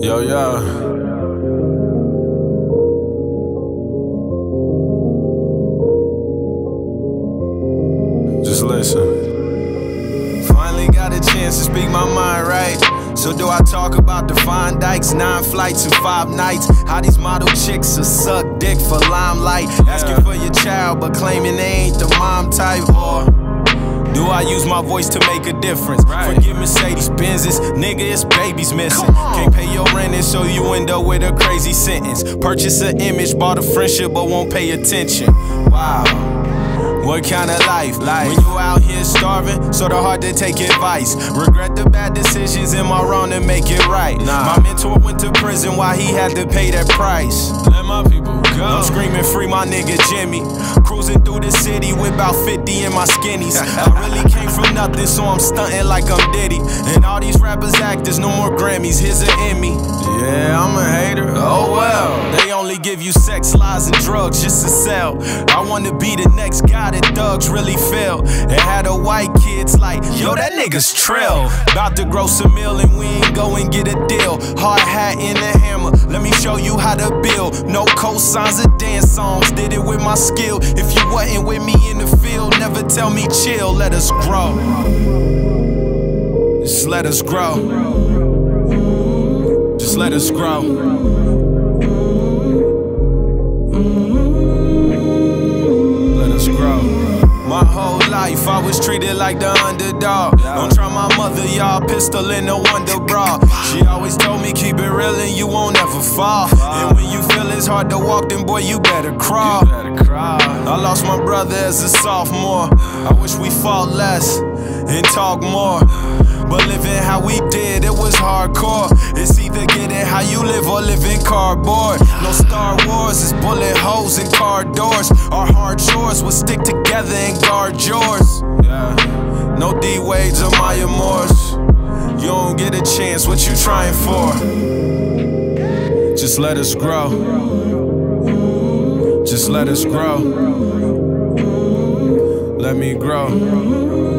Yo, yo. Just listen. Finally got a chance to speak my mind, right? So do I talk about the fine dykes, 9 flights and 5 nights? How these model chicks will suck dick for limelight? Asking for your child but claiming they ain't the mom type. Or do I use my voice to make a difference? Forget Mercedes-Benzes, nigga, it's babies missing. Can't pay your rent and so you end up with a crazy sentence. Purchase an image, bought a friendship but won't pay attention. Wow. What kind of life? When you out here starving, sorta hard to take advice. Regret the bad decisions, am I wrong to make it right? My mentor went to prison, why he had to pay that price? Let my people go. I'm screaming free my nigga Jimmy. Cruising through the city with about 50 in my skinnies. I really came from nothing, so I'm stunting like I'm Diddy. And all these rappers actors, no more Grammys, here's an Emmy. Yeah, I'm a hater, oh well. They only give you sex, lies, and drugs just to sell. I wanna be the next guy that thugs really feel. And had a white kids like, yo, that nigga's trill. About to gross a meal and we ain't go and get a deal. Hard hat in the hammer, let me show you how to build. No cosigns or dance songs, did it with my skill. If you wasn't with me in the field, never tell me chill. Let us grow. Just let us grow. Just let us grow. Let us grow. My whole life I was treated like the underdog. Don't try my mother, y'all, pistol in a wonder bra. She always told me keep it real and you won't ever fall. And when you feel it's hard to walk, then boy you better crawl. I lost my brother as a sophomore. I wish we fought less and talk more. But living how we did, it was hardcore. It's either getting how you live or live in cardboard. No Star Wars, it's bullet holes and car doors. Our hard chores will stick together and guard yours. No D-Wades or Maya Moores. You don't get a chance, what you trying for? Just let us grow. Just let us grow. Let me grow.